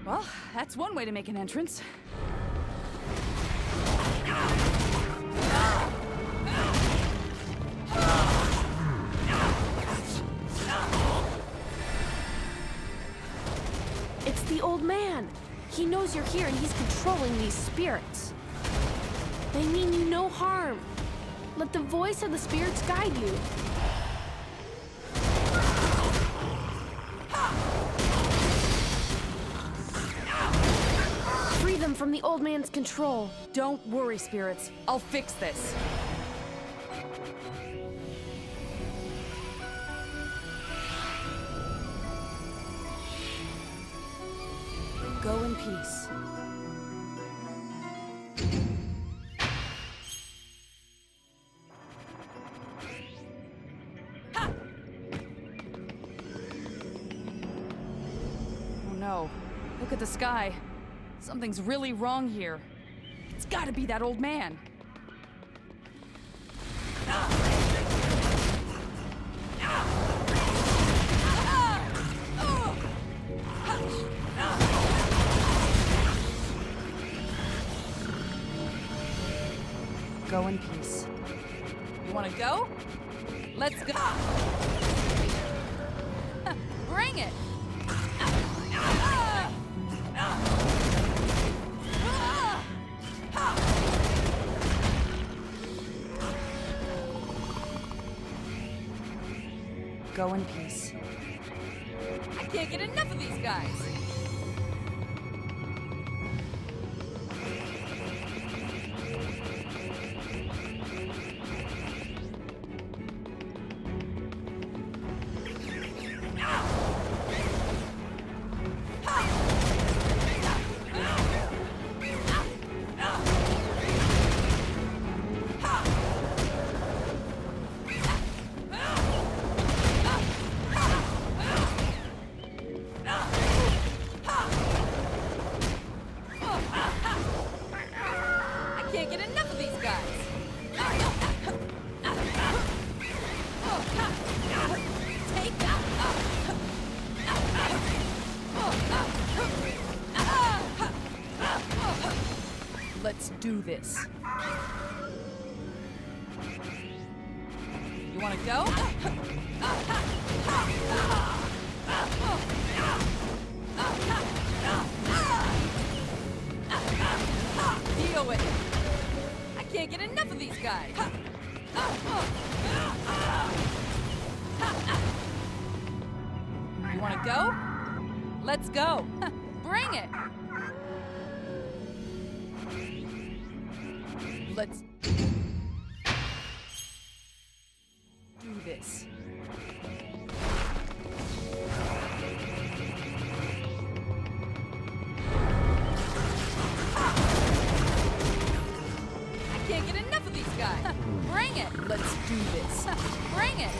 Well, that's one way to make an entrance. It's the old man. He knows you're here and he's controlling these spirits. They mean you no harm. Let the voice of the spirits guide you. Free them from the old man's control. Don't worry, spirits. I'll fix this. Go in peace. Ha! Oh no. Look at the sky. Something's really wrong here. It's gotta be that old man. Go in peace. You wanna go? Let's go! Bring it! Go in peace. I can't get enough of these guys! Let's do this. You wanna go? Deal with it. I can't get enough of these guys. You wanna go? Let's go. Bring it. Let's do this. I can't get enough of these guys. Bring it. Let's do this. Bring it.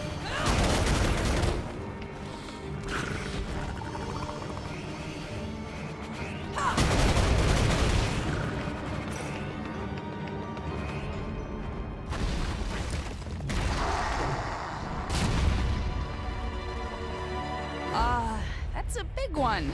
That's a big one.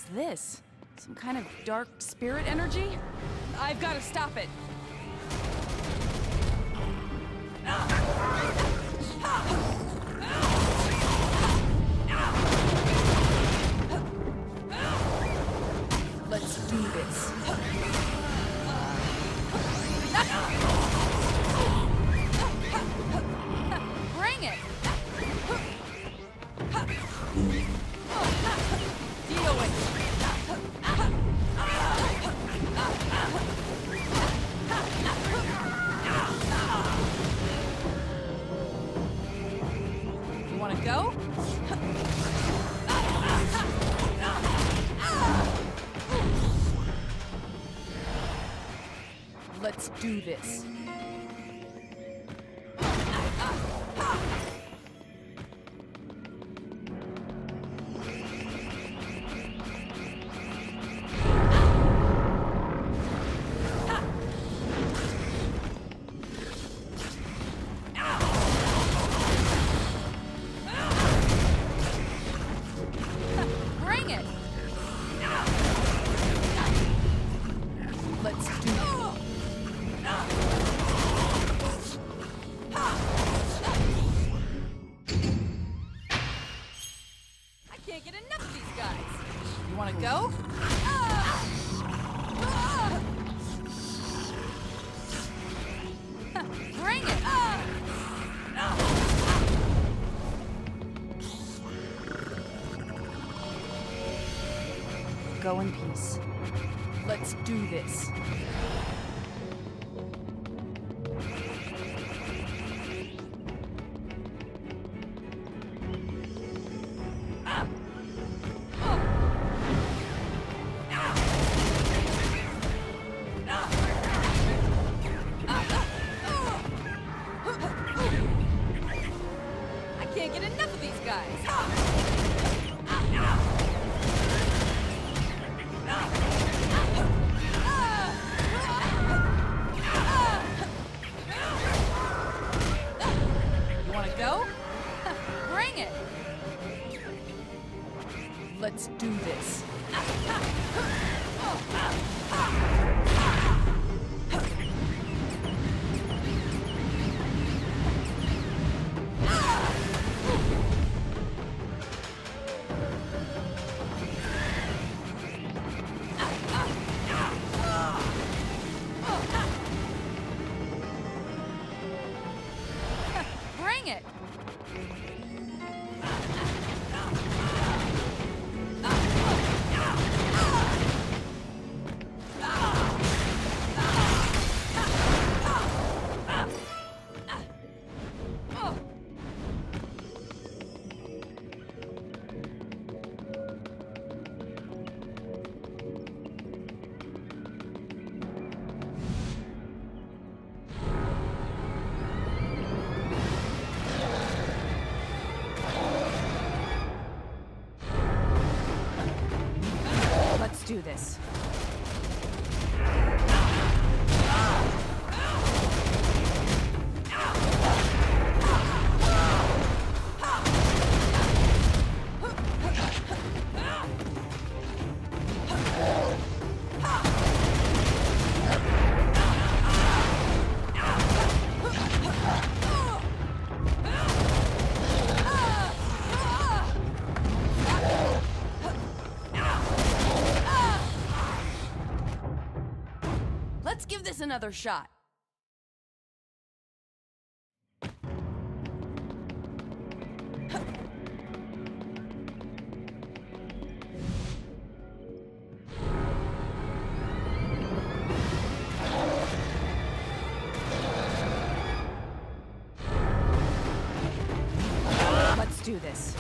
is this? Some kind of dark spirit energy? I've got to stop it. Let's do this. Bring it! Deal with it. You want to go? Let's do this. Bring it! Let's do it. I can't get enough of these guys. You want to go? Bring it! Go in peace. Let's do this. I can't get enough of these guys. You want to go? Bring it! Let's do this. Bring it! Let's do this. Let's give this another shot. Let's do this.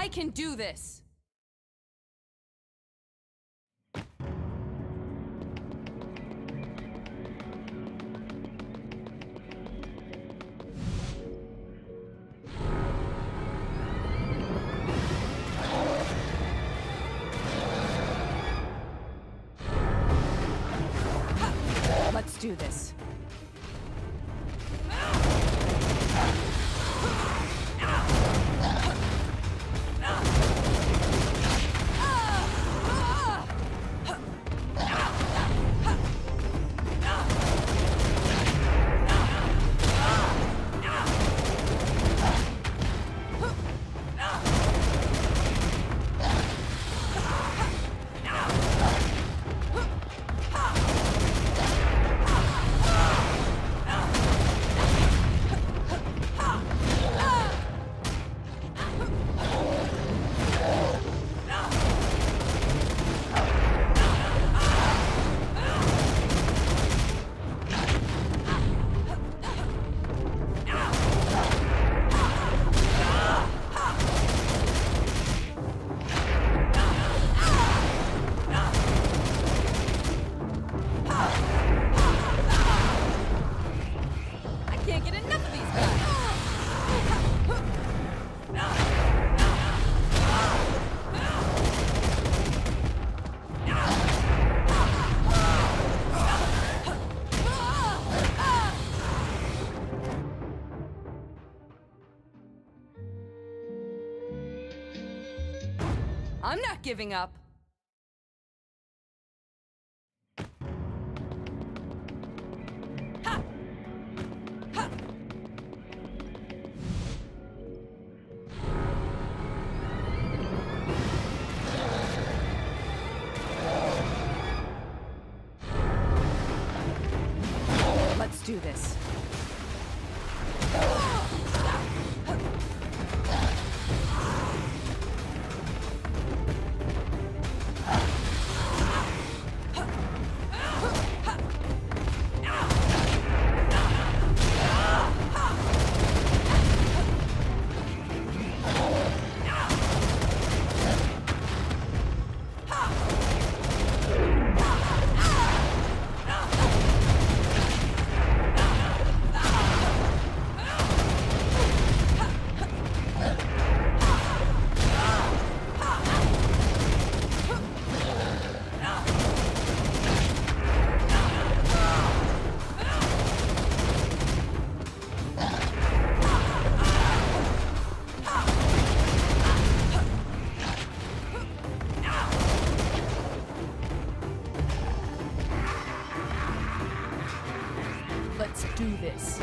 I can do this! Let's do this. I'm not giving up. Ha! Ha! Let's do this. Let's do this.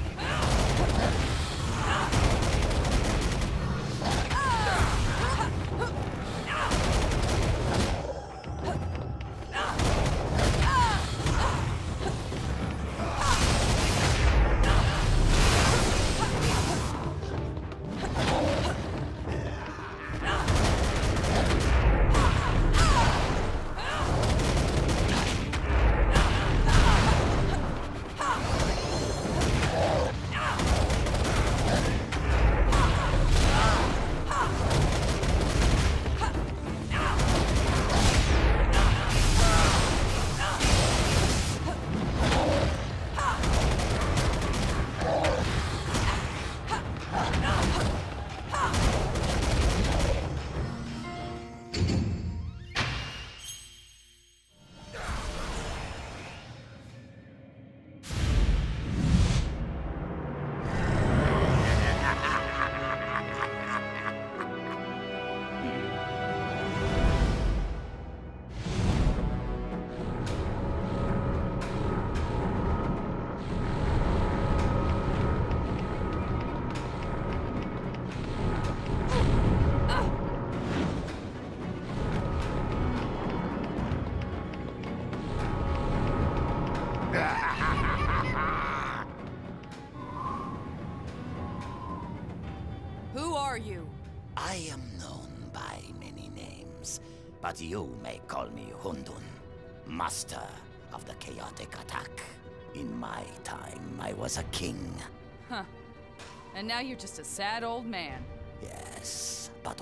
Who are you? I am known by many names, but you may call me Hundun, master of the chaotic attack. In my time, I was a king. Huh. And now you're just a sad old man. Yes, but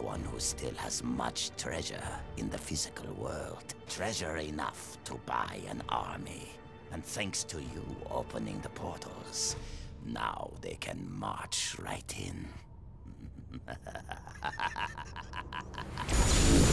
one who still has much treasure in the physical world. Treasure enough to buy an army. And thanks to you opening the portals, now they can march right in.